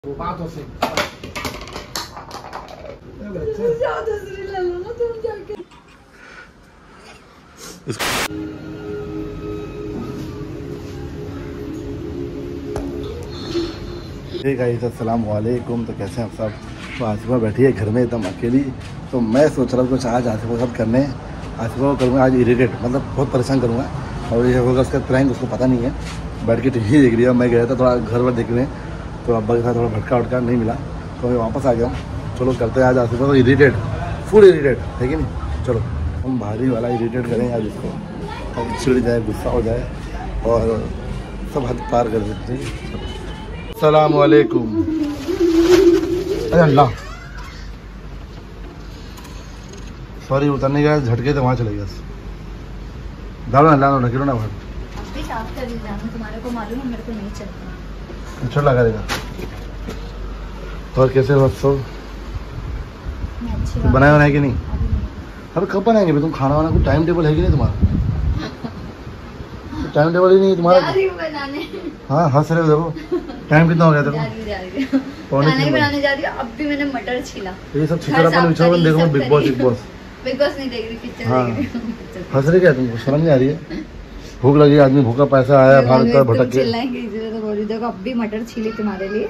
बातों से गाइस अस्सलाम वालेकुम। तो कैसे हैं आप सब। तो आसिफा बैठी है घर में एकदम अकेली। तो मैं सोच रहा हूँ कुछ आज आसिफा के साथ करने। आसिफा को करूँगा आज इरिटेट, मतलब बहुत परेशान करूँगा। और ये होगा उसका प्रैंक, उसको पता नहीं है। बैठ के टीवी देख रही है। मैं गया था थोड़ा घर वर देखने, तो अब्बा के साथ थोड़ा भटका उटका नहीं मिला, तो मैं वापस आ गया हूँ। चलो करते हैं आज आसिफा को इरिटेट, फुल इरिटेट है कि नहीं। चलो हम भारी वाला इरिटेट करेंगे आज इसको, अब चिड़ जाए, गुस्सा हो जाए और सब हद पार कर देते हैं। अस्सलाम वालेकुम। अरे अल्लाह, सॉरी उतरने गया, झटके तो वहाँ चले गया। डालो ना, डालो ना, गिरो ना बाहर। अभी साफ कर दीजिए, तुम्हारे को मालूम है, मेरे को नहीं चलता। अच्छा लगा देगा। और कैसे हो सब? बनाया बनाया कि नहीं? अरे कब बनाएंगे तुम खाना वाना? कुछ टाइम टेबल है कि नहीं तुम्हारा? टाइम टेबल ही नहीं तुम्हारा। बनाने। हाँ हंस रहे हो, देखो टाइम कितना हो गया देखो। खाना बनाने जा रही हूँ। अब भी मैंने मटर छीला। ये सब छिछड़ापन विछड़ापन देखो। बिग बॉस बिग बॉस नहीं देख रही, पिक्चर हाँ। देख रही हूँ। हंस रहे क्या तुमको? शर्म नहीं आ रही है? भूख लगी, आदमी भूखा पैसा आया भागता भटक के। चिल्लाएंगे इसीलिए तो बोल रही। देखो अब भी मटर छीली तुम्हारे लिए।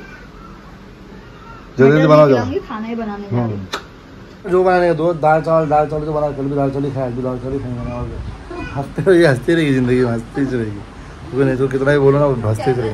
जल्दी बनाओ जाओ। खाना ही बनाने जा रही हूँ। जो बनाने दो, दाल चावल तो बना। कल भी दाल चावल ही खाया, भी दाल चावल ही खाएंगे। और हंसते रहिए, हंसती रहेगी जिंदगी में, हंसती रहेगी। क्योंकि नहीं तो कितना ही बोलो ना, हंसते रहेगी।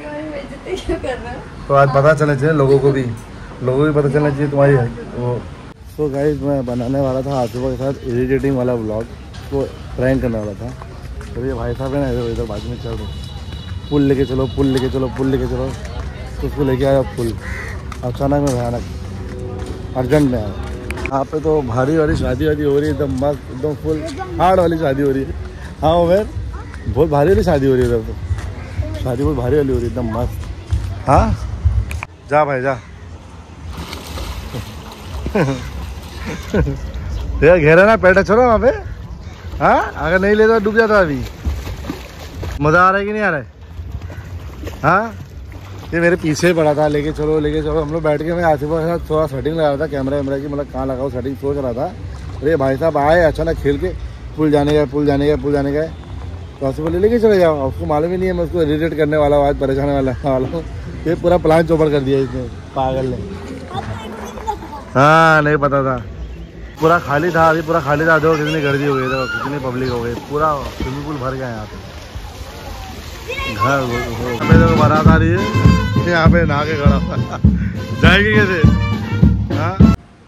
तो आज पता चलना चाहिए लोगों को भी पता चलना चाहिए तुम्हारी वो। तो गाइस मैं बनाने वाला था आसिफा के साथ इरिटेटिंग वाला व्लॉग, तो प्रैंक करने वाला था। तो ये भाई साहब है ना, इधर बाजू में चल रहे, पुल लेके चलो, पुल लेके चलो, पुल लेके चलो। तो उसको लेके आया पुल, अचानक में भयानक अर्जेंट में आया। यहाँ पे तो भारी वाली शादी वादी हो रही है, एकदम मस्त, एकदम फुल हार्ड वाली शादी हो रही है। हाँ उमेर, बहुत भारी वाली शादी हो रही है इधर। तो शादी बहुत भारी वाली हो रही है, एकदम मस्त। हाँ जा भाई जा। भैया घेरा ना, पैटा छोड़ो वहाँ पे। हाँ अगर नहीं ले तो डूब जाता अभी। मज़ा आ रहा है कि नहीं आ रहा है? हाँ ये मेरे पीछे पड़ा था, लेके चलो लेके चलो। हम लोग बैठ के मैं आसिफा के साथ थोड़ा सेटिंग लगा रहा था, कैमरा वैमरा की, मतलब कहाँ लगाओ सेटिंग सोच रहा था। अरे भाई साहब आए अचानक खेल के, पुल जाने गए। तो आसिफा लेके चले जाओ। उसको मालूम ही नहीं है मैं उसको इरिटेट करने वाला हूँ, आज परेशान वाला हूँ। ये पूरा प्लान चौपड़ कर दिया इसने, पागल ने। हाँ नहीं पता था, पूरा खाली था अभी, पूरा खाली था। देखो कितनी गर्दी हो गई, देखो कितनी पब्लिक हो गई, पूरा स्विमिंग पूल भर गया यहाँ पे। घर हमें देखो बारात आ रही है, यहाँ पे नहा के खड़ा जाएगी कैसे? हाँ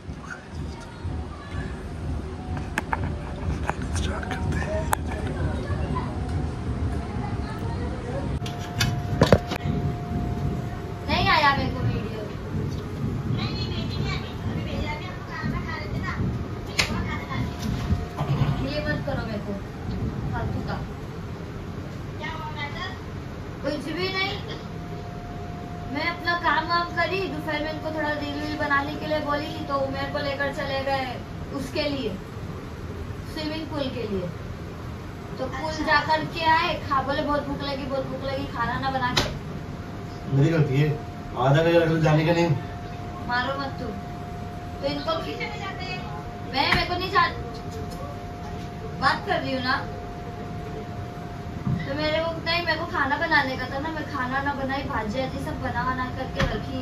नहीं आया मेरे को वीडियो। ये मत करो मेरे को फालतू का। कुछ भी नहीं, मैं अपना काम वाम करी। दोपहर में इनको थोड़ा रील बनाने के लिए बोली, तो मेरे को लेकर चले गए उसके लिए, स्विमिंग पूल के लिए। तो पूल जाकर के आए, खा बोले बहुत भूख लगी, खाना ना बना के। मेरी गलती है, आधा घंटा जाने का नहीं। मारो मत तुम। तो इनको मेरे को नहीं बात कर रही हूँ ना। तो मेरे को खाना बनाने का था ना, मैं खाना ना बनाई, भाजी आजी सब बना करके रखी।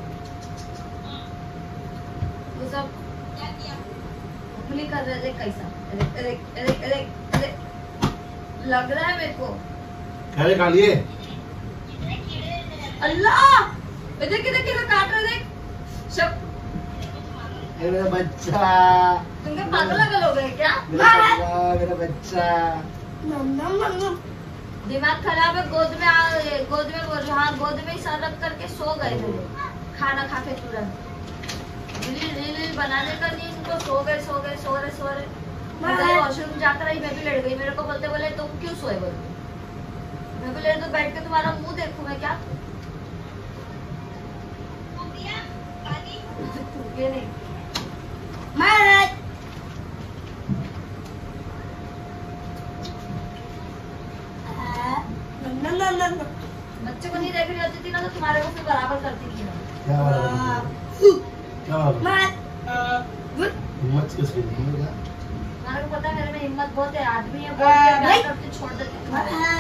वो सब उंगली कर रहे थे कैसा। अरे लग रहा है मेरे को। क्या खा लिए? अल्लाह देख काट रहे देख सब। मेरा बच्चा, तुमके पागल हो गए क्या? मेरा बच्चा दिमाग खराब है। गोद में बोल रही। हाँ गोद में ही सर रख करके सो गए थे खाना खा के तुरंत। रील बनाने का नहीं, इनको सो रहे। वॉशरूम जाकर आई, मैं भी लड़ गई। मेरे को बोले तुम क्यों सोए? बोले मैं भी लड़, तो बैठ के तुम्हारा मुंह देखूं मैं क्या? नहीं बच्चे को नहीं देख रही होती थी ना, तो तुम्हारे को फिर बराबर करती थी। क्या हिम्मत किसकी मेरे को पता है मेरे में हिम्मत बहुत है, आदमी है बोल के प्यार करके छोड़ देती हूँ।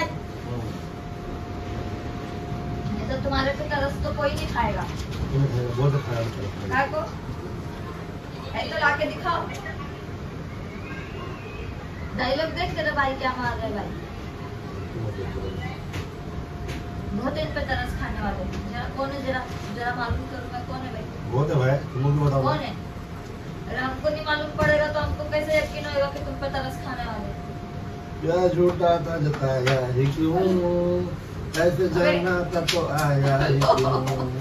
नहीं तो तुम्हारे पे तरस तो कोई नहीं खाएगा। बहुत काय को ऐसा लाके दिखाओ, डायलॉग देख तेरा भाई क्या मार रहे भाई। बहुत इन पे तरस खाने वाले जरा कौन है, जरा मालूम करो मैं कौन है भाई। बहुत है भाई, तुम लोग बताओ कौन है। अगर हमको नहीं मालूम पड़ेगा तो हमको कैसे यकीन होगा कि तुम पे तरस खाने वाले। क्या झूठा था जताया ही क्यों, ऐसे जाना था तो आया ही क्यों।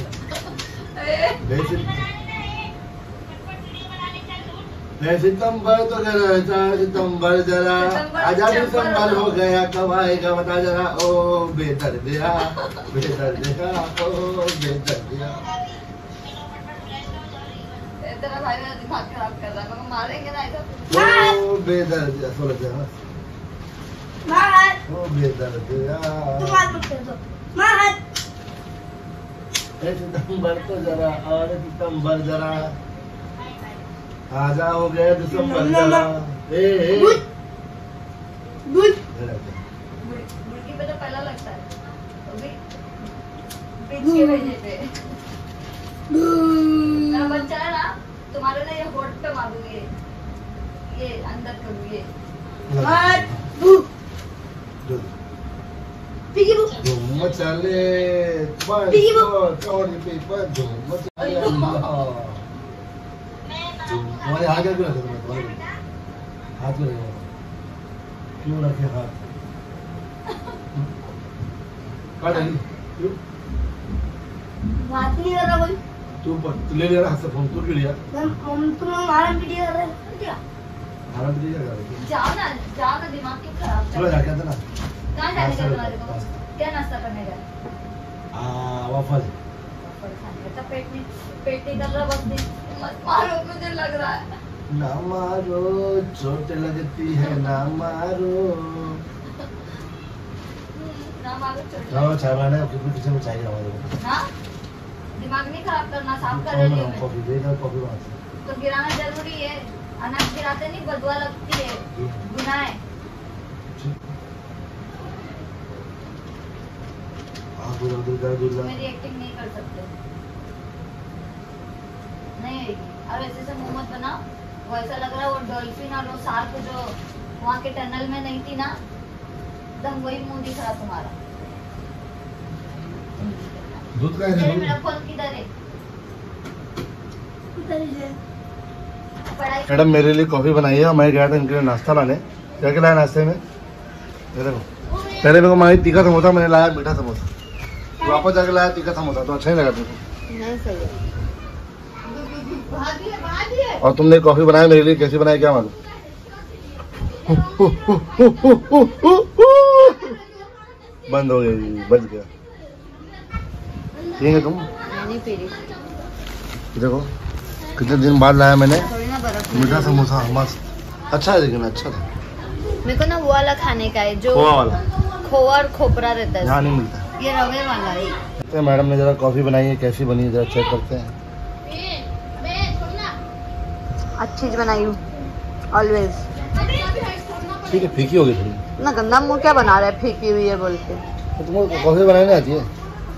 सितंबर तो जरा सितंबर जरा आजा दिसंबर हो गया, कब आएगा बता जरा ओ बेदर्दिया बेदर्दिया ओ बेदर्दिया। तेरा भाई मेरा दिमाग खराब कर रहा है, मेरे को मारेंगे ना ऐसा। ओ बेदर्दिया सोच जरा ओ बेदर्दिया सितंबर तो जरा और सितंबर जरा आजा हो गया दिसंबर जरा। मुर्गी पे तो पहला लगता है, अभी बीच के भेजे पे मेरा बच्चा है ना, तुम्हारे लिए ये होठ पे मारूंगी, ये अंदर करूंगी। धूम मचाले तुम्हारे हाथ क्यों रखे, तुम्हारे हाथ क्यों रखे, क्यों रखे हाथ काट क्यों बात नहीं कर रहा कोई। तू ले लिया हाथ से फोन, तू क्यों लिया? तुम हमारा वीडियो कर रहे हो क्या? हमारा वीडियो क्या कर रहे हो? जाओ ना दिमाग क्यों खराब कर चलो रहे हो? जाके ना कहाँ जाने का तुम्हारे को? क्या नाश्ता करने का? वाफल खाने का पेट नहीं कर रहा, बस नहीं मत मारो, मुझे लग रहा है। ना मारो चोट लगती है ना मारो। ना मारो चोट। चाय बनाने किचन में चाहिए हमारे को। हाँ? दिमाग नहीं खराब करना, साफ कर रही हूँ मैं। कॉफी दे दो, कॉफी बना। तो गिराना जरूरी है, अनाज गिराते नहीं बदुआ लगती है, गुनाह है। मेरी एक्टिंग नहीं कर सकते, नहीं आएगी। अब ऐसे से मुंह मत बनाओ, वो ऐसा लग रहा है वो डॉल्फिन और वो शार्क जो वहाँ के टनल में नहीं थी ना, एकदम वही मुंह दिख रहा तुम्हारा। दूध का मेरा फोन किधर है? मैडम मेरे लिए कॉफी बनाई है, मैं गया था इनके लिए नाश्ता लाने। क्या क्या लाया नाश्ते में? देखो पहले मेरे को मांगी तीखा समोसा, मैंने लाया मीठा समोसा, वापस जाके लाया तीखा समोसा, तो अच्छा ही लगा तुमको? नहीं सही है। और तुमने कॉफी बनाया मेरे लिए, कैसी बनाई क्या मालूम? बंद हो गई, बच गया। पिएंगे तुम? नहीं पी रही। देखो कितने दिन बाद लाया मैंने थोड़ी ना बर्फ मीठा समोसा, मस्त अच्छा है, लेकिन अच्छा था। मेरे को ना वो वाला खाने का है जो खोआ वाला, खोआ और खोपरा रहता है, यहाँ नहीं मिलता। ये रवे वाला है। तो मैडम ने जरा कॉफी बनाई है, कैसी बनी है जरा चेक करते हैं। अच्छी बनाई हूँ ऑलवेज। ठीक है, फीकी होगी थोड़ी ना, गंदा मुंह क्या बना रहा है फीकी हुई है बोल के। तो तुमको कॉफी बनाने आती है?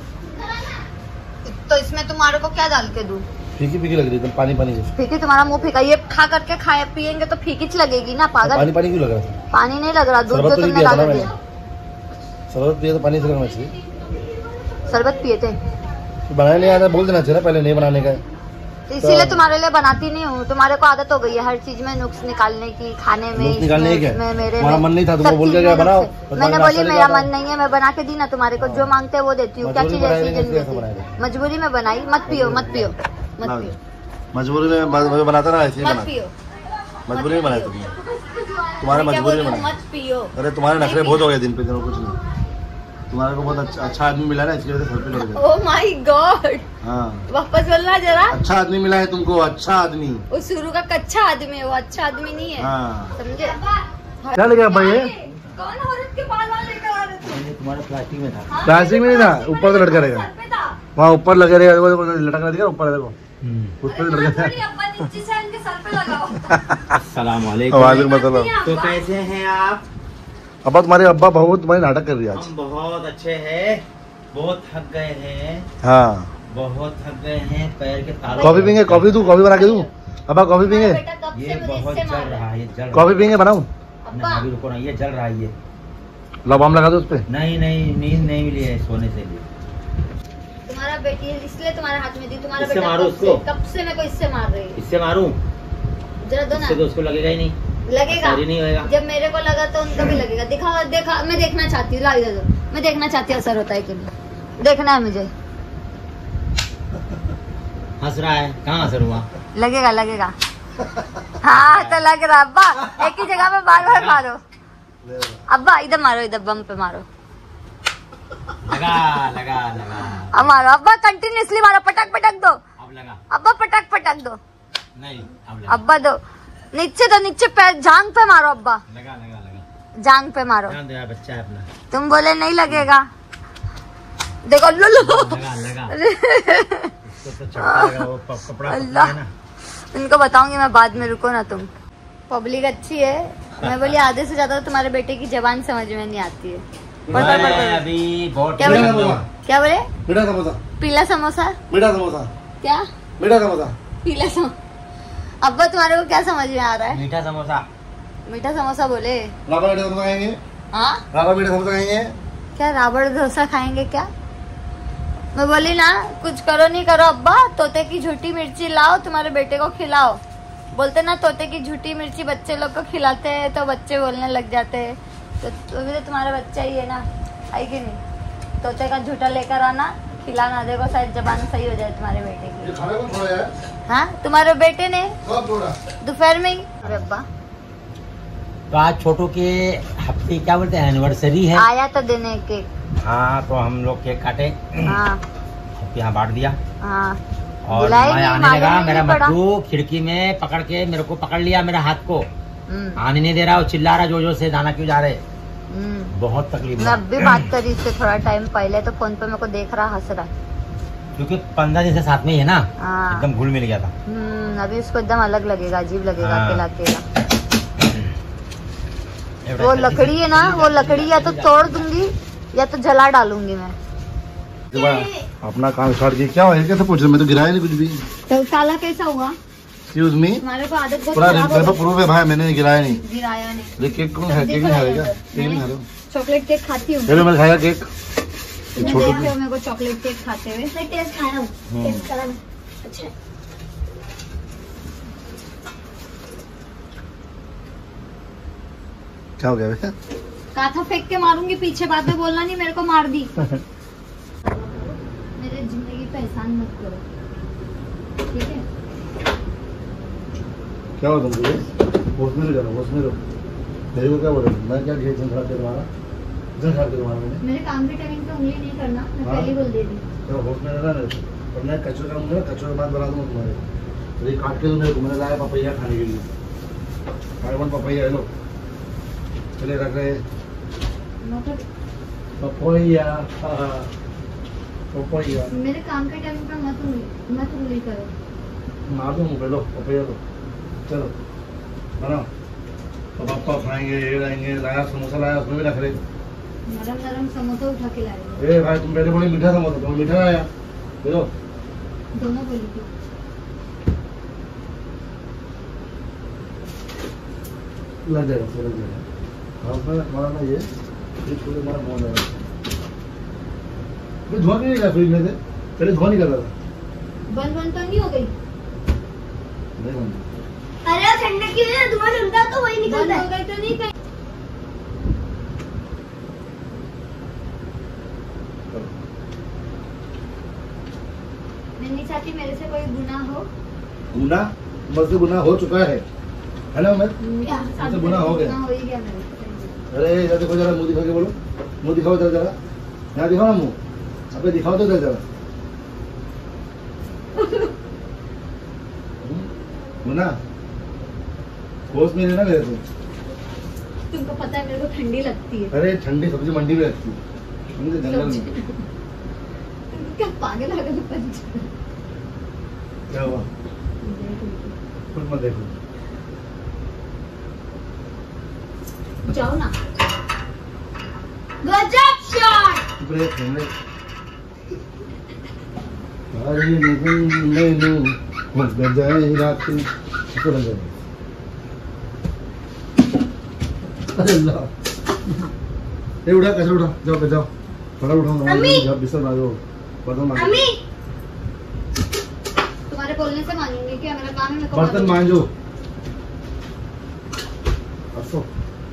तो इसमें तुम्हारे को क्या डाल के दूं? फीकी फीकी लग रही है, पानी पानी जैसे। फीकी तुम्हारा मुंह फीका, ये खा करके खाए पियेंगे तो फीकी लगेगी ना पागल। पानी पानी क्यों लग रहा है? पानी नहीं लग रहा, दूध शरबत जो तो नहीं तुमने पिया था डाल ना दिया। शरबत पिया तो पानी से लगना चाहिए। शरबत पिए थे तो बनाने नहीं आता बोल देना चाहिए ना पहले, नहीं बनाने का। तो इसीलिए तुम्हारे लिए बनाती नहीं हूँ। तुम्हारे को आदत हो गई है हर चीज में नुक्स निकालने की, खाने में, निकालने की इसमें, मेरे तुम्हारा मन नहीं था, तुमको सब बोल चीज के क्या में बनाओ? नुक्स है। मैंने बोली मेरा मन नहीं है, मैं बना के दी ना तुम्हारे को, जो मांगते हैं वो देती हूँ। क्या चीज ऐसी जिंदगी मजबूरी में बनाई? मत पियो मत पियो मत पियो। मजबूरी में बनाता ना, ऐसे ही मत बना। पियो, मजबूरी में बनाया तुमने, तुम्हारे मजबूरी में बनाया। मत पियो। अरे तुम्हारे नखरे बहुत हो गए दिन पे दिन, कुछ नहीं। तुम्हारे को बहुत अच्छा आदमी मिला ना, इसकी वजह से सर पे लग गया। ओह माय गॉड, हाँ वापस बोलना जरा। अच्छा आदमी मिला है तुमको, अच्छा आदमी। वो शुरू का कच्चा आदमी है, वो अच्छा आदमी नहीं है। हाँ समझे? क्या लेके भाई ये? कौन औरत के बाल वाल लेकर आ रहे थे? तुम्हारे प्लास्टिक में था। प्लास्टिक में नहीं था, ऊपर से लटका रहेगा। सर पे था। वहाँ ऊपर लगे रहे, लटक रहा दिखा ऊपर देखो, उस पर लटक रहा। अब्बा नीचे से इनके सर पे लगाओ। अस्सलाम वालेकुम। वालेकुम अस्सलाम। तो कैसे हैं आप? अब्बा तुम्हारे अब्बा बहुत तुम्हारे नाटक कर रही है आज। हम बहुत अच्छे हैं, बहुत थक गए हैं, हाँ बहुत थक गए हैं, पैर के तालू। कॉफी पीएंगे? कॉफी दूं? कॉफी बना के दूं? अब्बा कॉफी पीएंगे? बेटा कब से ये मुझे बहुत इससे जल मार रहा है, ये जल रहा कॉफी पीएंगे? बनाऊं? है। अब्बा अभी रुको ना, ये जल रहा है ये। लबाम लगा दो उस पे। नहीं नहीं, नींद नहीं मिली है सोने से भी। तुम्हारा बेटी है इसलिए तुम्हारे हाथ में दी। तुम्हारा इससे बेटा मारो उसको। कब से मेरे को इससे मार रही है। इससे मारूं? जरा दो ना। इससे तो उसको लगेगा ही नहीं, लगेगा। असर ही नहीं होएगा। जब मेरे को लगा तो उनको भी लगेगा। दिखा देखा, मैं देखना चाहती हूँ। ला इधर दो, मैं देखना चाहती हूँ असर होता है कि नहीं। देखना है मुझे। हंस रहा है, कहाँ असर हुआ? लगेगा लगेगा। हाँ तो लग रहा। अब्बा एक ही जगह पे बार बार मारो। अब्बा इधर मारो, इधर बम पे मारो। लगा लगा लगा। अब मारो अब्बा, कंटिन्यूसली मारो। पटक पटक दो अब लगा। अब्बा, पटक पटक दो। नहीं अब लगा। अब्बा दो नीचे, तो नीचे पैर जांग पे मारो। अब्बा लगा लगा लगा। जांग पे मारो। ध्यान दो यार, बच्चा है अपना। तुम बोले नहीं लगेगा। देखो लो लो। लगा लगा। इसको तो चपटा लगा, वो कपड़ा पकड़ा है ना। इनको बताऊंगी मैं बाद में, रुको ना तुम। पब्लिक अच्छी है। मैं बोली आधे से ज्यादा तुम्हारे बेटे की जबान समझ में नहीं आती है। पढ़ पढ़ पढ़ पढ़। अभी बहुत क्या बोले? क्या बोले? मीठा समोसा। पीला समोसा? मीठा समोसा। क्या मीठा समोसा। पीला समोसा? अब्बा तुम्हारे को क्या समझ में आ रहा है? मीठा समोसा। मीठा समोसा बोले? राबा मीठा समोसा खाएंगे? हाँ राबा मीठा समोसा खाएंगे? क्या राबड़ डोसा खाएंगे क्या? मैं बोली ना कुछ करो नहीं करो अब्बा, तोते की झूठी मिर्ची लाओ, तुम्हारे बेटे को खिलाओ। बोलते ना तोते की झूठी मिर्ची बच्चे लोग को खिलाते हैं तो बच्चे बोलने लग जाते हैं। तो अभी तो तुम्हारा बच्चा ही है ना, है कि नहीं? तोते का झूठा लेकर आना, खिलाना, देखो शायद जबान सही हो जाए तुम्हारे बेटे की। ये खाने को थोड़ा यार। हाँ तुम्हारे बेटे ने सब थोड़ा। दोपहर में ही। अरे अब्बा तो आज छोटू के हफ्ते क्या बोलते हैं, एनिवर्सरी है। आया तो देने के। हाँ तो हम लोग केक काटे, हाँ यहाँ बांट दिया। हाँ और बुलाए मैं नहीं, आने मालूम लगा, नहीं मेरा पड़ा। मट्टू खिड़की में पकड़ के मेरे को पकड़ लिया, मेरा हाथ को आने नहीं दे रहा, वो चिल्ला रहा जोर जोर से, दाना क्यों जा रहे। बहुत तकलीफ मैं हुआ। अब भी बात करी इससे थोड़ा टाइम पहले, तो फोन पे मेरे को देख रहा, हंस रहा। क्योंकि 15 दिन से साथ में ही है ना, हाँ। एकदम घुल मिल गया था। अभी उसको एकदम अलग लगेगा, अजीब लगेगा, हाँ। अकेला अकेला। वो लकड़ी है ना, वो लकड़ी या तो तोड़ दूंगी या तो जला डालूंगी मैं। अपना काम स्टार्ट किया। क्या है, कैसे पूछ रहे? मैं तो गिराया नहीं कुछ भी। तो साला कैसा हुआ? एक्सक्यूज मी, तुम्हारे को आदत बहुत पूरा खराब मेरे हो पे प्रूफ है भाई, मैंने गिराया नहीं। गई। गिराया नहीं। ये केक कौन है? केक नहीं खाएगा? केक नहीं खा रहे हो? चॉकलेट केक खाती हूँ। चलो मैं खाएगा केक। तुम छोटू देख रहे हो मेरे को चॉकलेट केक खाते हुए। मैं टेस्ट खाया हूँ। टेस्ट करा हूँ। अच्छा क्या हो गया भैया? कहा था फेंक के मारूंगी, पीछे बाद में बोलना नहीं मेरे को मार दी। मेरे जिंदगी पे एहसान मत करो, ठीक है? क्या हो तुमको? होश में रहो, होश में रहो। मेरे को क्या बोल रहे? मैं क्या घेर खराब कर तुम्हारा? जन खराब कर तुम्हारा मैंने? मेरे काम के टाइम पे उंगली नहीं करना, मैं हाँ? पहले ही बोल दे दी। तो होश में रहना नहीं, वरना कचरे करूंगा ना, कचरे के बाद बना दूंगा तुम्हारे। तो ये काट के दो मेरे को, मैंने लाया पपैया खाने के लिए। पपैया लो, चले रख रहे मतलब पपैया। पपैया मेरे काम के टाइम पे मत उंगली करो। मार दूँ मुँह पे। लो पपैया लो, चलो बनाओ। तो पापा खाएंगे, ये लाएंगे, लाया समोसा लाया, उसमें भी रख रहे। नरम नरम समोसा उठा के लाए। ए भाई तुम पहले बोले मीठा समोसा, तुम मीठा लाया। लो दोनों बोली थी। लग जाएगा, लग जाएगा। हाँ उसमें हमारा ना ये छोटे हमारा मोन है। धुआं नहीं निकला फ्रिज में से, पहले धुआं निकल रहा था। बंद तो नहीं हो गई? नहीं बंद। अरे ठंडे की वजह से धुआं निकलता तो वही निकलता है। बंद हो गई तो नहीं कहीं। मैं नहीं चाहती मेरे से कोई गुनाह हो। गुनाह? मुझसे गुनाह हो चुका है ना? मैं मुझसे गुनाह हो गया। हो ही गया मेरे से। अरे इधर देखो जरा, मुंह दिखा के बोलो। मुंह दिखाओ इधर जरा, यहाँ दिखाओ ना मुंह, अबे दिखाओ तो इधर जरा। गुनाह होश में रहना मेरे से। तुमको पता है मेरे को ठंडी लगती है। अरे ठंडी सब्जी मंडी में लगती है, जंगल में। तुमको क्या पागल आ गए पंच। क्या हुआ? कुछ मत देखो। जाओ ना। गजब शॉट। ब्रेक है। अरे नहीं मत बजाए रात को लग जाए। अरे अल्लाह, ये उठा कैसे उठा, जाओ जाओ थोड़ा उठाओ, बिस्तर मारो बर्तन मांजो। अम्मी तुम्हारे बोलने से मांगेंगे क्या? मेरा काम है, मेरे को बर्तन मांजो। असो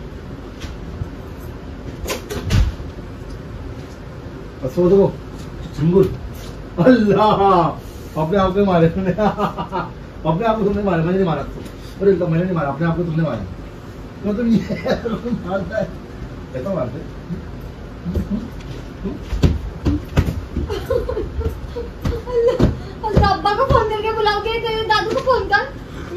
असो देखो सिंगुल। अल्लाह, अपने आप को मारे तुमने। अपने आप को तुमने मारा, मैंने नहीं मारा। अरे मैंने नहीं मारा, अपने आप को तुमने मारा। तो तुम ये मारता है, कैसा मारते? अल्लाह, अब्बा को फोन करके बुलाओगे, तेरे दादू को फोन कर।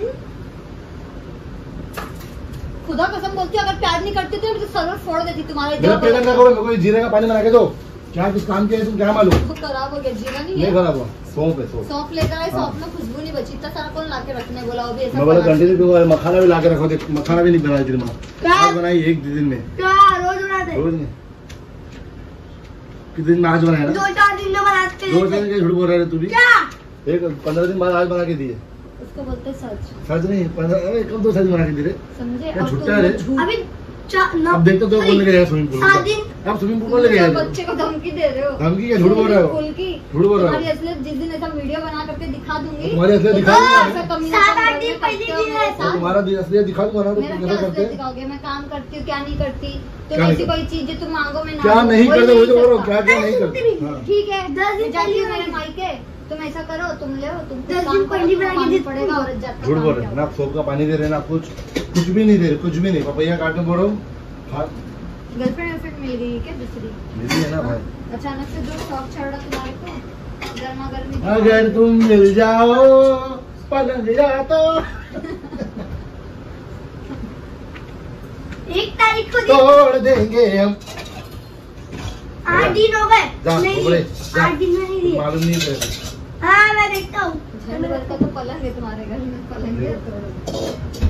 खुदा कसम बोलती हूँ, अगर प्यार नहीं करती तो सर्वर फोड़ देती तुम्हारे। मेरा पेट ना करो, मेरे को जीरे का पानी बना के दो। क्या कुछ काम किया है तुम, क्या मालूम? वो खराब हो गया, जीरा नहीं नहीं है। खराब हुआ, सौंफ है सौंफ। सौंफ लेकर आए, हाँ। सौंफ में खुशबू नहीं बची, इतना सारा कौन लाके रखने बोला? वो भी ऐसा मैं बोला बना- कंटिन्यू क्यों, मखाना भी ला के रखो। देख मखाना भी नहीं बनाई तेरी माँ, आज बनाई एक दिन में। क्या रोज बनाते? रोज नहीं, कितने दिन में आज बनाया ना? 2-4 दिन में बनाते। 2 दिन के झूठ बोल रहा है तू भी। क्या? एक 15 दिन बाद आज बना के दिए। उसको बोलते हैं सच। सच नहीं, 15 अरे कब 2 सच बना के दिए। समझे? क्या और झूठा तुम है रे? झूठ- अभी अब देखते तो कौन लेके जाएगा स्विमिंग पूल? 7 दिन अब स्विमिंग पूल कौन लेके तुम जाएगा? बच्चे को धमकी दे रहे हो। धमकी क्या, झूठ बोल रहे हो? स्कूल की झूठ बोल रहे हो? तुम्हारी असलियत जिस दिन ऐसा वीडियो बना करके दिखा दूंगी, तुम्हारी असलियत दिखा दूंगा मैं। ऐसा कमीना 7-8 दिन पहले करते हो की मेरे है। साथ। तुम्हारा असलियत दिखा दूंगा ना, तो मेरा तुम क्या कैसे असलियत करते? दिखाओगे? मैं काम करती हूँ, क्या नहीं करती? क्या तुम नहीं ऐसी करती? कोई चीज जो तुम मांगो मैं ना क्या दूं, नहीं वही करते, वो जो बोलो, सकता। क्या क्या नहीं करते? हाँ। ठीक है, 10 दिन मैं जाती हूँ पहले मेरे मायके, तुम ऐसा करो, तुम ले तुमको 10 काम दिन करो, पहले तुमको बना के मानना देती पड़ेगा। हूँ। औरत जात का झूठ काम बोल रहे क्या हैं ना, सोप का पानी दे रहे हैं ना, कुछ भी नहीं दे रहे, कुछ भी नहीं। पपैया काटने बोल रहा हूँ, हाँ गर्लफ्रेंड मेरी क्या दूसरी? मेरी है ना भाई। अचानक से जो शौक चढ़ रहा तुम्हारे को, गर्मा गर्मी। अगर तुम मिल जाओ पलंग या तो 1 तारीख को तोड़ देंगे हम। 8 दिन हो गए। जा, नहीं उबरे, जा। 8 दिन में नहीं दिए। मालूम नहीं पड़ेगा। हाँ मैं देखता हूँ। झंड भर का तो पलंग है तुम्हारे घर में, पलंग है तो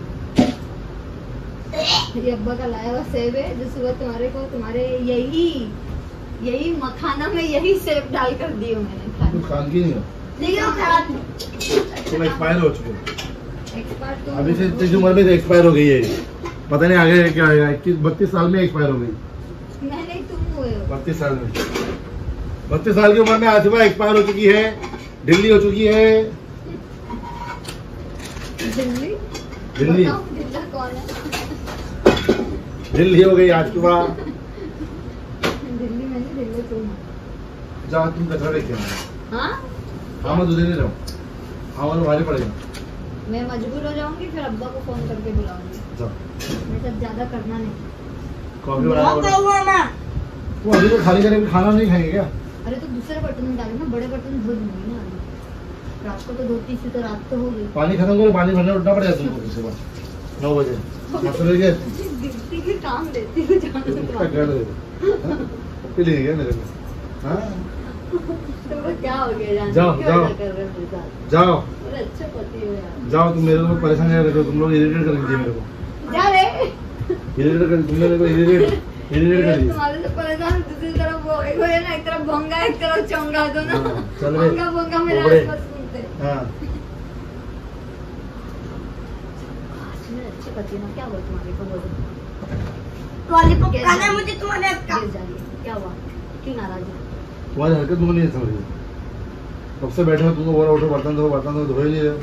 ये अब्बा का लाया हुआ सेब है, जो सुबह तुम्हारे को तुम्हारे यही मखाना में यही सेब डाल कर दी हूँ मैंने कुछ खाने। काम की नहीं हो, लेकिन वो खराब नहीं। तुम एक्सपायर हो चुके हो। एक्सपर्ट तुम अभी से तेरी उम्र में एक्सपायर हो गई है, पता नहीं आगे क्या होगा। 31-32 साल में एक्सपायर हो गई। मैं नहीं, तुम हुए हो। 32 साल में, 32 साल की उम्र में आसिफा एक्सपायर हो चुकी है, दिल्ली हो चुकी है। दिल्ली दिल्ली बताओ, दिल्ला कौन है? दिल्ली हो गई आसिफा। दिल्ली में नहीं, दिल्ली तुम। जा तुम कचरा लेके आना। हाँ, हाँ मैं तुझे नहीं रहा, हाँ मतलब भारी पड़ेगा। मैं मजबूर हो जाऊंगी, फिर अब्बा को फोन करके बुलाऊंगी। जा मेरे साथ ज्यादा करना नहीं। कॉफी बहुत बना। हुआ मैं। तू अभी तो खाली करेंगे, खाना नहीं खाएंगे क्या? अरे तो दूसरे बर्तन में डालो ना, बड़े बर्तन धो दूंगी ना अभी। रात को तो धोती थी, तो रात तो हो गई। पानी खत्म करो, पानी भरने उठना पड़ेगा तुमको सुबह 9 बजे। गिफ्टी के काम देती हूँ जानो पप्पी ले गया मेरे को। हाँ तो क्या हो गया जानो? जाओ, क्यों जाओ। ऐसा कर रहे हो मेरे साथ? जाओ बड़े अच्छे पति हो यार। जाओ, तुम मेरे को परेशान कर रहे हो, तुम लोग इरिटेट कर दीजिए मेरे को। जा रे। इरिटेट कर, तुम मेरे को इरिटेट कर दीजिए। तुम्हारे से परेशान, दूसरी तरफ वो एक हो ना, एक तरफ भोंगा एक तरफ चोंगा, दो ना। हाँ, चल रे। भोंगा भोंगा मेरे उबड़े। आसपास घूमते। हाँ आज मेरे अच्छे पति ना, क्या हुआ तुम्हारे को? बोलो। लॉलीपॉप खाना है मुझे तुम्हारे हाथ का। गिर जाइए, क्या हुआ? क्यों नाराज हो? तुम्हारी हरकत मुझे नहीं समझ रही। कब से बैठे हो, तुमको बोला उठो बर्तन धो, धो ही नहीं रहे।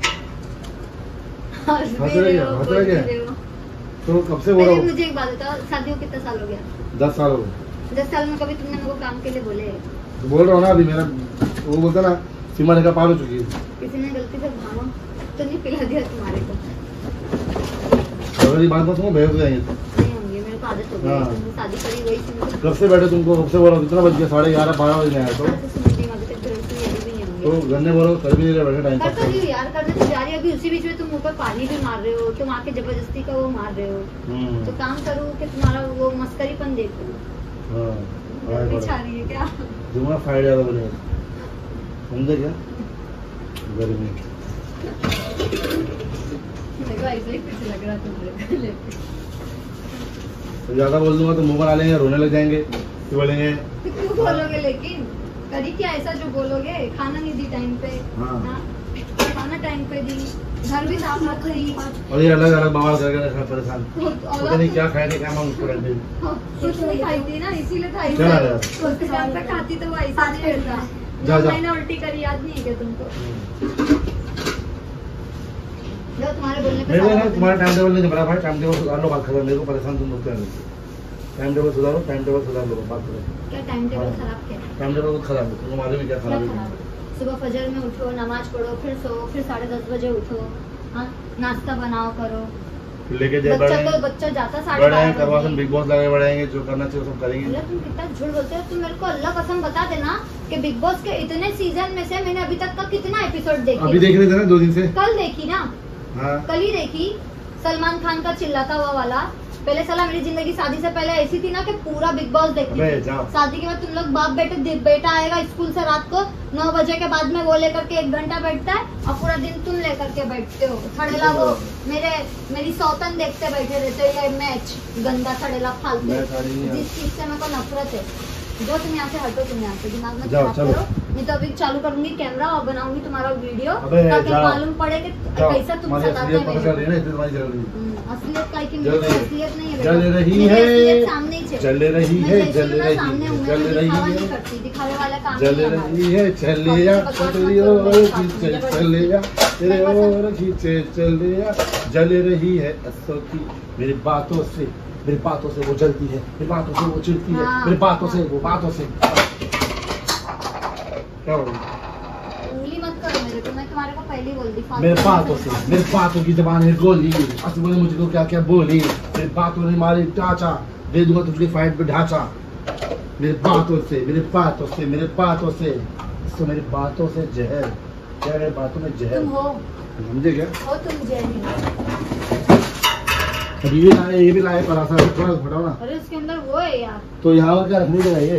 हंस भी हंस रहे रहे क्या? हो, हंस बोल रहे भी क्या? रहे हो। तो कब से बोला? पहले मुझे एक बात बताओ, शादियों कितना साल हो गया? 10 साल हो गए। 10 साल में कभी तुमने मेरे को काम के लिए बोले? तो बोल रहा हूँ ना, अभी मेरा वो बोलता ना सीमा रेखा पार हो चुकी है। किसी ने गलती से भावा तो नहीं पिला दिया तुम्हारे को? अगर ये बात तुमको भेज जाएंगे। नहीं होंगे, मेरे को आदत हो गई है। हाँ। तुमने शादी करी वही से मुझे कब से बैठे तुमको, कब से बोला? कितना बज गया? 11:30-12 बजे आया। तो ऐसे सुनती हूँ, अभी तक गलती यही भी नहीं तो होंगे। गन्ने बोलो, कर भी नहीं रहे, बैठे टाइम कर पास तो रही कर। हूँ यार, करने तो जा रही है। अभी उसी बीच में तुम ऊपर पानी भी मार रहे हो, तुम आके जबरदस्ती का वो मार रहे हो। तो काम करूँ कि तुम्हारा वो मस्करीपन देखूं? हाँ, गर्मी छा रही है क्या? दूंगा फाइट ज़्यादा बोलेगा, समझे क्या? गर्मी देखो ऐसे ही कुछ लग रहा तुम तो ज़्यादा बोल दूंगा तो मुंह बना लेंगे, रोने लग जाएंगे, तो बोलेंगे क्यों बोलोगे? लेकिन करी क्या ऐसा जो बोलोगे? खाना नहीं दी टाइम पे। हाँ। हाँ, खाना टाइम पे दी, घर भी साफ मत करी, और ये अलग अलग बवाल कर कर परेशान, पता नहीं क्या खाए क्या मैं उसको रहते कुछ नहीं खाई थी ना, इसीलिए था क्या ऐसा। यार? उसके टाइम पे खाती तो वो ऐसा नहीं रहता। जा, जा। मैंने उल्टी करी, याद नहीं है क्या तुमको? जो तुम्हारे बोलने पे मेरे सारा ना तुम्हारा टाइम टेबल नहीं बना भाई, टाइम टेबल सुधार लो, बात खत्म। मेरे को परेशान तुम लोग क्या नहीं, टाइम टेबल सुधारो, टाइम टेबल सुधार लो, बात करो। क्या टाइम टेबल हाँ। खराब? क्या टाइम टेबल खराब है, तुमको मालूम है क्या क्या खराब खराब है? है? सुबह फजर में उठो, नमाज पढ़ो, फिर सो, फिर 10:30 बजे उठो, हाँ, नाश्ता बनाओ करो। लेके जाए बच्चा जाता बड़े 12:30 करवा बजे। बिग बॉस लगे बढ़ाएंगे, जो करना चाहिए वो सब करेंगे। अरे तुम कितना झूठ बोलते हो। तुम मेरे को अल्लाह कसम बता देना कि बिग बॉस के इतने सीजन में से मैंने अभी तक का कितना एपिसोड अभी देखी? देख रहे थे ना 2 दिन से। कल देखी ना, हाँ कल ही देखी। सलमान खान का चिल्लाता हुआ वाला। पहले साला मेरी जिंदगी शादी से पहले ऐसी थी ना कि पूरा बिग बॉस देखती अबे थी। जाओ। शादी के बाद तुम लोग बाप बेटे, बेटा आएगा स्कूल से रात को 9 बजे के बाद में वो लेकर के 1 घंटा बैठता है और पूरा दिन तुम लेकर के बैठते हो। सड़ेला वो मेरी सौतन देखते बैठे रहते हो। ये मैच गंदा सड़ेला फालतू, मैं साड़ी नहीं जिस चीज से मेरे को नफरत है। जो तुम यहाँ से हटो, तुम यहाँ से दिमाग में जाओ, खराब चलो। करो। नहीं तो अभी चालू करूंगी कैमरा और बनाऊंगी तुम्हारा वीडियो, अबे ताकि जाओ। मालूम पड़े कि कैसा तुम हमारी सताते असलियत हैं पता चल मेरे रही है ना, इसलिए तुम्हारी जल रही है। को। असलियत का कि जल मेरी रही है। असलियत नहीं है जल बेटा। रही मेरी है। असलियत सामने ही है। जल रही मैं है, जैसी जल हूँ ना, रही सामने हूँ, है, मैं जल कोई रही दिखावा है। नहीं करती, दिखावे वाला काम जल नहीं है हमारा। रही है, चलिया चलिया खींचे चलिया तेरे और खींचे चलिया, जल रही है असो की मेरी बातों से, मेरी बातों से वो जलती है, मेरी बातों से वो चिढ़ती है, हाँ। मेरी बातों से वो बातों से। क्या हो रहा है? उंगली मत करो मेरे को, मैं तुम्हारे को पहले ही बोल दी। फालतू मेरे में बातों से, मत मेरे बातों की जबान है गोली, असली ने मुझे को क्या क्या बोली, मेरी बातों ने मारी टाचा, दे दूंगा तुझे फाइट पे ढांचा। मेरे बातों से, मेरे बातों से, मेरे बातों से, तो मेरी बातों से जहर, क्या मेरी बातों में जहर, तुम हो समझे क्या? तुम जैनी। ये भी लाए पराठा, थोड़ा फटाओ ना। अरे उसके अंदर वो है यार। तो यहाँ पर क्या रखने का ये?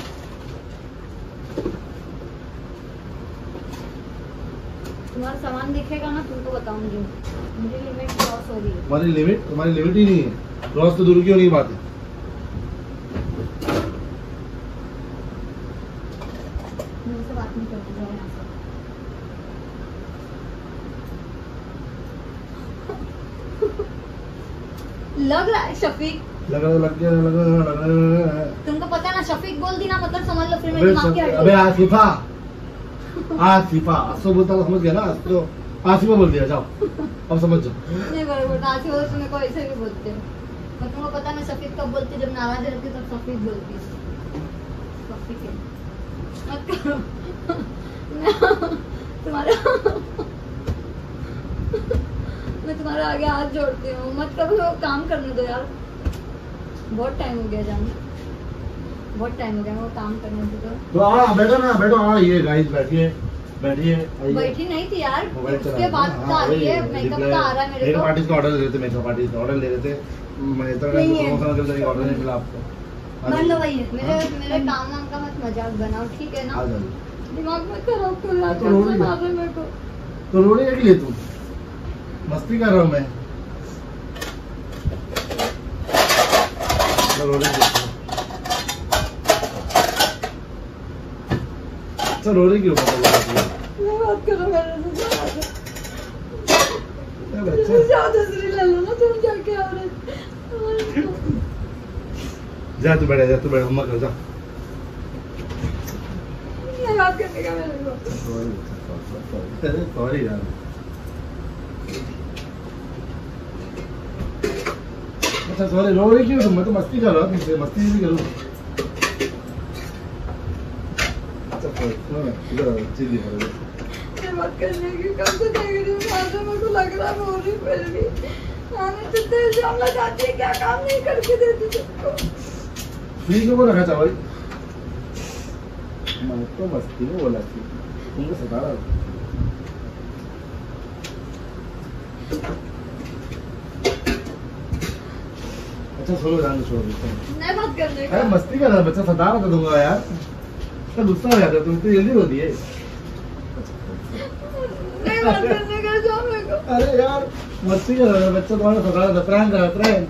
तुम्हारा सामान दिखेगा ना, तुमको बताऊंगी। मेरी लिमिट क्रॉस हो रही है। तुम्हारी लिमिट ही नहीं है, क्रॉस तो दूर की होने की बात है। मुझसे बात नहीं करती, जाओ यहाँ से। लग रहा है शफीक, लग गया। तुमको पता है ना, शफीक बोल दी ना मतलब समझ लो फिर मेरे दिमाग की अबे हड्डी। आसिफा, आसिफा असो बोलता समझ गया ना, तो आसिफा बोल दिया, जाओ अब समझ जाओ। नहीं बराबर, आसिफ हो तुम्हें को ऐसे भी बोलते हो। और तुमको पता है मैं शफीक कब बोलती, जब नाराज रहती तब शफीक बोलती है। शफीक है, मत करो। मैं तुम्हारा आगे हाथ जोड़ती हूँ, मत करो, काम करने दो यार। बहुत टाइम हो गया जाने, बहुत टाइम हो गया, वो काम करने दो। तो बैठो ना, बैठो। ये गाइस बैठिए, बैठिए। बैठी नहीं थी यार, मोबाइल चला उसके बाद रहा का आ हाँ, रही है, मेकअप का आ रहा है मेरे को। मेकअप आर्टिस्ट का ऑर्डर ले रहे थे, मेकअप आर्टिस्ट का ऑर्डर ले रहे थे। मैं इतना नहीं है। प्रमोशन करके ऑर्डर नहीं मिला आपको। मान लो वही है, हाँ? मेरे काम वाम का मत मजाक बनाओ, ठीक है ना? आ जाओ। दिमाग में खराब कर रहा तो रो रही है। है मेरे को। तो रो रही है कि तुम? मस्ती कर रहा हूँ मैं। रो रही है। अच्छा रो रही क्यों? मैं बात करो मेरे से, बच्चा ज्यादा दूसरी ले लो ना तुम, जाके औरत। जा तू बैठ, जा तू बैठ, मम्मा कर जा। नहीं बात करने का मेरे को। सॉरी यार। अच्छा सॉरी, रो रही क्यों तुम? मैं तो मस्ती कर रहा हूँ तुमसे, मस्ती भी करूँ। अच्छा सॉरी, चिल्ली करो। बात करने की कब से देख रही हूँ, आज मेरे को लग रहा है मैं हो रही फिर भी। आने तो तेज जाम लगाती है, क्या काम नहीं करके देती तुमको। ठीक है, वो रखा चावल। मैं तो मस्ती में बोला थी, तुमको सता रहा हूँ। अच्छा छोड़ो, जान छोड़ो। नहीं बात करने का। अरे मस्ती कर रहा, बच्चा सता रहा था, दूंगा यार। तो गुस्सा हो जाता है, तुम इतनी जल्दी होती है। नहीं बात करने का जो मेरे को। अरे यार मस्ती कर रहा है बच्चा, तुम्हारा सका था प्रैंक कर रहा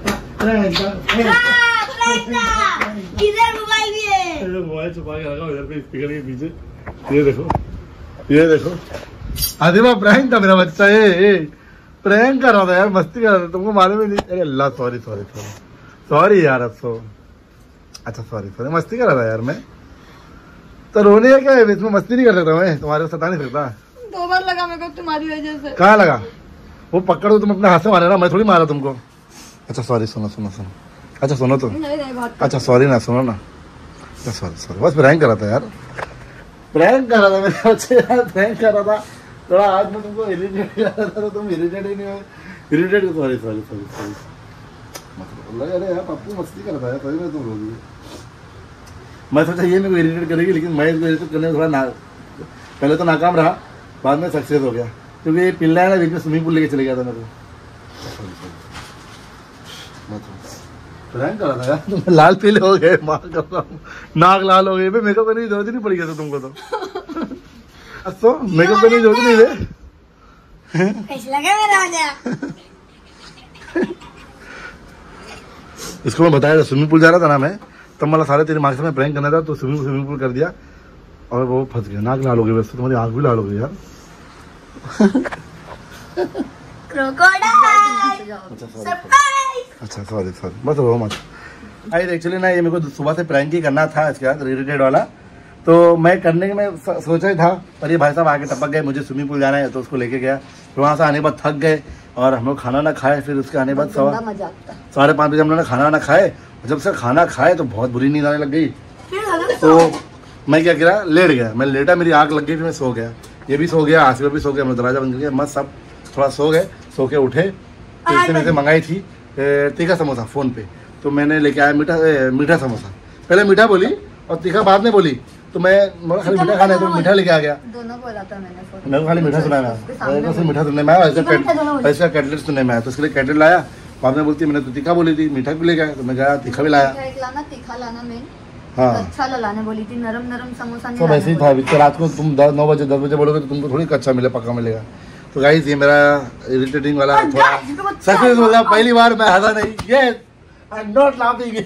इधर मोबाइल भी है। मोबाइल छुपा के रखा इधर पे स्पीकर के पीछे। ये देखो आदिमा प्रैंक था मेरा बच्चा, ये प्रैंक कर रहा था यार, मस्ती कर रहा था, तुमको मालूम ही नहीं। अरे अल्लाह सॉरी यार अफसो। अच्छा सॉरी मस्ती कर रहा था यार मैं तो। रोने है क्या है इसमें, मस्ती नहीं कर सकता मैं, तुम्हारे को सता नहीं सकता। 2 बार लगा मेरे को तुम्हारी वजह से। कहाँ लगा? वो पकड़ दो, तुम अपने हाथ से मारे ना, मैं थोड़ी मारा तुमको। अच्छा सॉरी, सुनो। अच्छा सुनो तो। नहीं बात। अच्छा सॉरी ना, सुनो ना। अच्छा सॉरी बस प्रैंक कर रहा था यार, प्रैंक कर रहा था मेरे बच्चे यार, प्रैंक कर रहा था थोड़ा। आज मैं तुमको इरिटेट कर रहा था तो तुम इरिटेट ही नहीं हो। इरिटेट सॉरी मतलब अरे यार पप्पू मस्ती कर रहा था यार, सही में तुम रो दी। मैं सोचा ये मेरे को इरिटेट करेगी, लेकिन मैं इसको इरिटेट करने में थोड़ा पहले तो नाकाम रहा, बाद में सक्सेस हो गया, क्योंकि ये पिल्ला है ना बीच में स्विमिंग पूल लेके चले गया था मेरे को। प्रैंक कर रहा था यार, तुम लाल पीले हो गए, मार कर रहा हूँ, नाक लाल हो गई। मेकअप करने की जरूरत ही नहीं पड़ी थी तुमको तो। अच्छा मेकअप करने की जरूरत नहीं है। कैसे लगा मेरा राजा? इसको मैं बताया स्विमिंग पूल जा रहा था ना मैं, तब मतलब सारे तेरे मार्क्स में प्रैंक करना था, तो स्विमिंग पूल कर दिया और वो फंस गया। नाक लाल हो गई, वैसे तुम्हारी आँख भी लाल हो गई यार। अच्छा सॉरी बस रो मत। एक्चुअली ना ये मेरे को सुबह से प्रैंक ही करना था इसके बाद, रिलेटेड वाला, तो मैं करने के मैं सोचा ही था, पर ये भाई साहब आके टपक गए, मुझे स्विमिंग पूल जाना है तो उसको लेके गया। फिर वहाँ से आने के बाद थक गए और हम लोग खाना ना खाए, फिर उसके आने के बाद 5:30 बजे हम लोग ने खाना ना खाए। जब से खाना खाए तो बहुत बुरी नींद आने लग गई, तो मैं क्या किया, लेट गया। मैं लेटा, मेरी आँख लग गई, फिर मैं सो गया। ये भी सो गया, आसिफ भी सो गया, मैं दरवाजा बंद कर मस्त सब थोड़ा सो गए। सो के उठे तो इसने मेरे से मंगाई थी तीखा समोसा फ़ोन पे, तो मैंने लेके आया मीठा समोसा। पहले मीठा बोली और तीखा बाद में बोली, तो मैं खाली मीठा खाना है तो मीठा लेके आ गया। दोनों बोला था मैंने, मेरे को खाली मीठा सुना है, मीठा सुनने में आया, ऐसा कटलेट सुनने में आया, तो उसके लिए कटलेट लाया। बाद में बोलती मैंने तो तीखा बोली थी, मीठा भी ले गया, तो मैं गया तीखा भी लाया। तीखा लाना मेन, हाँ अच्छा लाने बोली थी, नरम समोसा नहीं सब ऐसे ही था। रात को तुम 9 बजे 10 बजे बोलोगे तो तुमको थोड़ी कच्चा मिले, पक्का मिलेगा। तो गाइस ये मेरा इरिटेटिंग वाला थोड़ा सक्सेस हो गया, पहली बार मैं हंसा नहीं। Yes I am not laughing.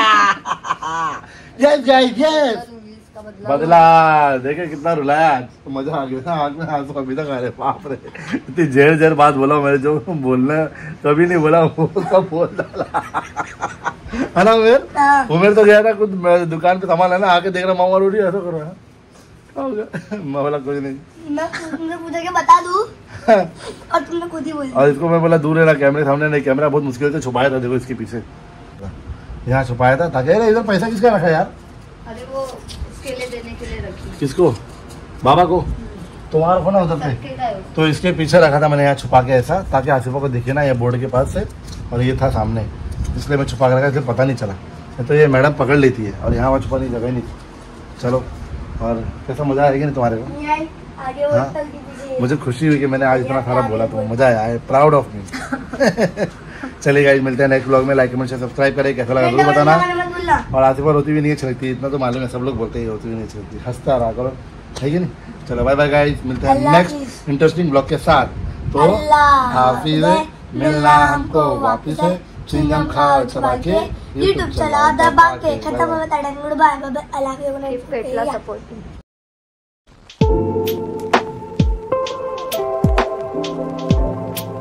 Yes guys yes, बदला देखे कितना रुलाया आज, तो मजा आ गया। आँख में आंसू अभी तक आ रहे, बाप रे इतनी जहर बात बोला मैंने, जो बोलना कभी नहीं बोला वो सब बोल डाला है ना। उमेर तो गया था खुद दुकान पे सामान लेना, आके देख रहा मामा रोटी ऐसा कर रहा है, मैं बोला कुछ नहीं, मैं तुमने पूछा के बता दूं और तुमने खुद ही बोल दिया। और इसको मैं बोला दूर रहना कैमरे सामने नहीं, कैमरा बहुत मुश्किल से छुपाया था, देखो इसके पीछे यहाँ छुपाया था ताकि इधर पैसा किसका रखा यार? अरे वो केले देने के लिए रखी। किसको? बाबा को? तुम्हारा को ना उधर पे, तो इसके पीछे रखा था मैंने यहाँ छुपा के ऐसा, ताकि आसिफा को दिखे ना, ये बोर्ड के पास से, और ये था सामने, इसलिए मैं छुपा के रखा, इसलिए पता नहीं चला, तो ये मैडम पकड़ लेती है। और यहाँ वहाँ छुपाने की जगह नहीं थी। चलो, और कैसा मजा आएगा नहीं तुम्हारे को? हाँ मुझे खुशी हुई कि मैंने आज इतना सारा बोला, तो मजा आया, प्राउड ऑफ मी। चलिए गाइस मिलते हैं नेक्स्ट ब्लॉग में, लाइक कमेंट शेयर सब्सक्राइब करें, कैसा लगा जरूर बताना। और आसिफा रोती भी नहीं अच्छी लगती, इतना तो मालूम है, सब लोग बोलते हैं रोती भी नहीं अच्छी लगती, हंसता रहा करो, है कि नहीं? चलो बाय बाय गाइस, मिलते हैं नेक्स्ट इंटरेस्टिंग ब्लॉग के साथ। तो हाफिज, मिलना हमको वापिस है, चिंगम खाओ चबा के, यूट्यूब चलाओ दबा के, खत्म हो गया गुड बाय बाय, अल्लाह हाफिज, सपोर्ट।